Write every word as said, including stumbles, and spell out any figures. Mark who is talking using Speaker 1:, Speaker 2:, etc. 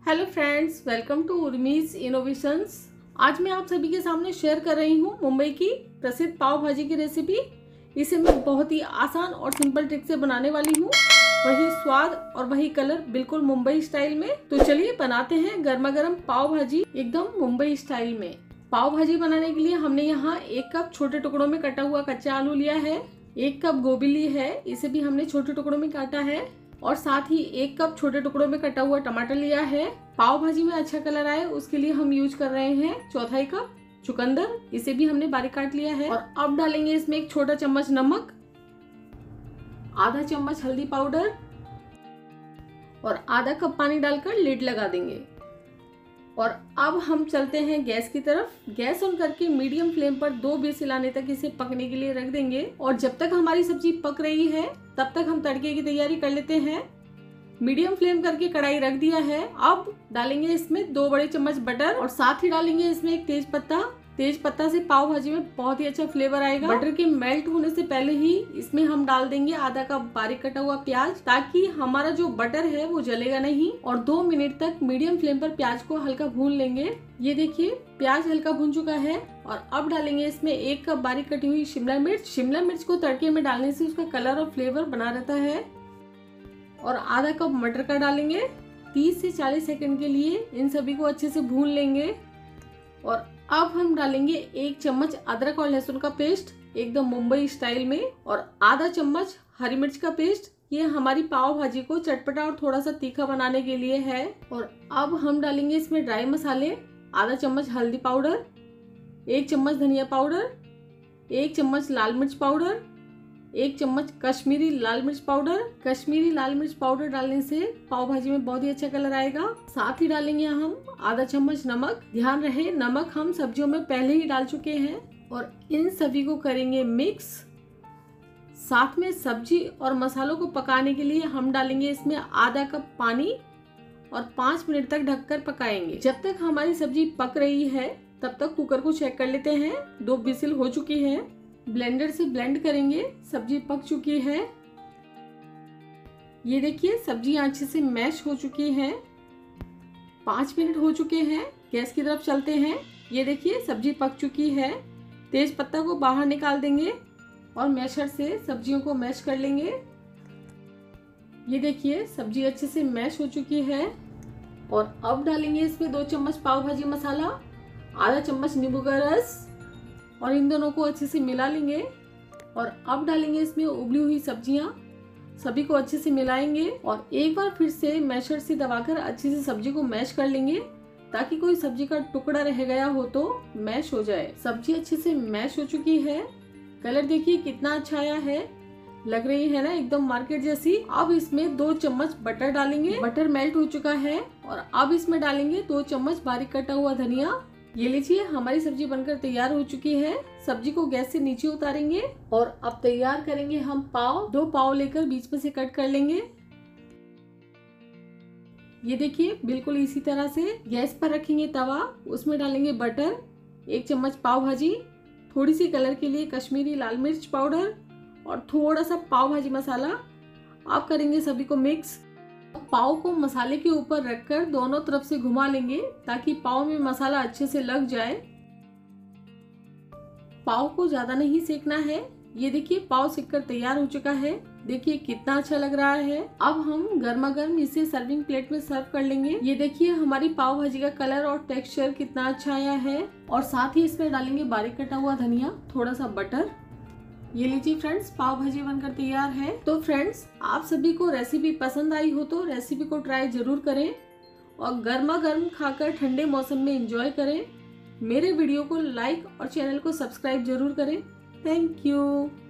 Speaker 1: Hello friends, welcome to Urmi's innovations. आज मैं आप सभी के सामने शेयर कर रही हूँ मुंबई की प्रसिद्ध पाव भाजी की रेसिपी। इसे मैं बहुत ही आसान और सिंपल ट्रिक से बनाने वाली हूँ। वही स्वाद और वही कलर बिल्कुल मुंबई स्टाइल में। तो चलिए बनाते हैं गर्मा गर्म पाव भाजी एकदम मुंबई स्टाइल में। पाव भाजी बनाने के लिए हमने यहाँ एक कप छोटे टुकड़ों में कटा हुआ कच्चा आलू लिया है। एक कप गोभी ली है, इसे भी हमने छोटे टुकड़ों में काटा है। और साथ ही एक कप छोटे टुकड़ों में कटा हुआ टमाटर लिया है। पाव भाजी में अच्छा कलर आए उसके लिए हम यूज कर रहे हैं चौथाई कप चुकंदर, इसे भी हमने बारीक काट लिया है। और अब डालेंगे इसमें एक छोटा चम्मच नमक, आधा चम्मच हल्दी पाउडर और आधा कप पानी डालकर लिड लगा देंगे। और अब हम चलते हैं गैस की तरफ। गैस ऑन करके मीडियम फ्लेम पर दो विसिल आने तक इसे पकने के लिए रख देंगे। और जब तक हमारी सब्जी पक रही है तब तक हम तड़के की तैयारी कर लेते हैं। मीडियम फ्लेम करके कढ़ाई रख दिया है। अब डालेंगे इसमें दो बड़े चम्मच बटर और साथ ही डालेंगे इसमें एक तेज पत्ता। तेज पत्ता से पाव भाजी में बहुत ही अच्छा फ्लेवर आएगा। बटर के मेल्ट होने से पहले ही इसमें हम डाल देंगे आधा कप बारीक कटा हुआ प्याज, ताकि हमारा जो बटर है वो जलेगा नहीं। और दो मिनट तक मीडियम फ्लेम पर प्याज को हल्का भून लेंगे। ये देखिए प्याज हल्का भून चुका है। और अब डालेंगे इसमें एक कप बारीक कटी हुई शिमला मिर्च। शिमला मिर्च को तड़के में डालने से उसका कलर और फ्लेवर बना रहता है। और आधा कप मटर का डालेंगे। तीस से चालीस सेकंड के लिए इन सभी को अच्छे से भून लेंगे। और अब हम डालेंगे एक चम्मच अदरक और लहसुन का पेस्ट एकदम मुंबई स्टाइल में, और आधा चम्मच हरी मिर्च का पेस्ट। ये हमारी पाव भाजी को चटपटा और थोड़ा सा तीखा बनाने के लिए है। और अब हम डालेंगे इसमें ड्राई मसाले, आधा चम्मच हल्दी पाउडर, एक चम्मच धनिया पाउडर, एक चम्मच लाल मिर्च पाउडर, एक चम्मच कश्मीरी लाल मिर्च पाउडर। कश्मीरी लाल मिर्च पाउडर डालने से पाव भाजी में बहुत ही अच्छा कलर आएगा। साथ ही डालेंगे हम आधा चम्मच नमक। ध्यान रहे नमक हम सब्जियों में पहले ही डाल चुके हैं। और इन सभी को करेंगे मिक्स। साथ में सब्जी और मसालों को पकाने के लिए हम डालेंगे इसमें आधा कप पानी और पाँच मिनट तक ढककर पकाएंगे। जब तक हमारी सब्जी पक रही है तब तक कुकर को चेक कर लेते हैं। दो विसिल हो चुकी है। ब्लेंडर से ब्लेंड करेंगे। सब्जी पक चुकी है। ये देखिए सब्जी अच्छे से मैश हो चुकी है। पाँच मिनट हो चुके हैं। गैस की तरफ चलते हैं। ये देखिए सब्जी पक चुकी है। तेज पत्ता को बाहर निकाल देंगे और मैशर से सब्जियों को मैश कर लेंगे। ये देखिए सब्जी अच्छे से मैश हो चुकी है। और अब डालेंगे इसमें दो चम्मच पाव भाजी मसाला, आधा चम्मच नींबू का रस, और इन दोनों को अच्छे से मिला लेंगे। और अब डालेंगे इसमें उबली हुई सब्जियां, सभी को अच्छे से मिलाएंगे। और एक बार फिर से मैशर से दबाकर अच्छे से सब्जी को मैश कर लेंगे, ताकि कोई सब्जी का टुकड़ा रह गया हो तो मैश हो जाए। सब्जी अच्छे से मैश हो चुकी है। कलर देखिए कितना अच्छा आया है, लग रही है ना एकदम मार्केट जैसी। अब इसमें दो चम्मच बटर डालेंगे। बटर मेल्ट हो चुका है। और अब इसमें डालेंगे दो चम्मच बारीक कटा हुआ धनिया। ये लीजिए हमारी सब्जी बनकर तैयार हो चुकी है। सब्जी को गैस से नीचे उतारेंगे और अब तैयार करेंगे हम पाव। दो पाव लेकर बीच में से कट कर लेंगे। ये देखिए बिल्कुल इसी तरह से गैस पर रखेंगे तवा, उसमें डालेंगे बटर, एक चम्मच पाव भाजी, थोड़ी सी कलर के लिए कश्मीरी लाल मिर्च पाउडर और थोड़ा सा पाव भाजी मसाला। आप करेंगे सभी को मिक्स। पाव को मसाले के ऊपर रखकर दोनों तरफ से घुमा लेंगे, ताकि पाव में मसाला अच्छे से लग जाए। पाव को ज्यादा नहीं सेकना है। ये देखिए पाव सेककर तैयार हो चुका है। देखिए कितना अच्छा लग रहा है। अब हम गर्मा गर्म इसे सर्विंग प्लेट में सर्व कर लेंगे। ये देखिए हमारी पाव भाजी का कलर और टेक्सचर कितना अच्छा आया है। और साथ ही इसमें डालेंगे बारीक कटा हुआ धनिया, थोड़ा सा बटर। ये लीजिए फ्रेंड्स पाव भाजी बनकर तैयार है। तो फ्रेंड्स आप सभी को रेसिपी पसंद आई हो तो रेसिपी को ट्राई जरूर करें और गर्मा गर्म खाकर ठंडे मौसम में एंजॉय करें। मेरे वीडियो को लाइक और चैनल को सब्सक्राइब जरूर करें। Thank you.